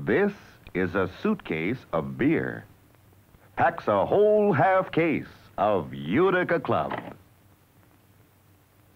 This is a suitcase of beer. Packs a whole half case of Utica Club.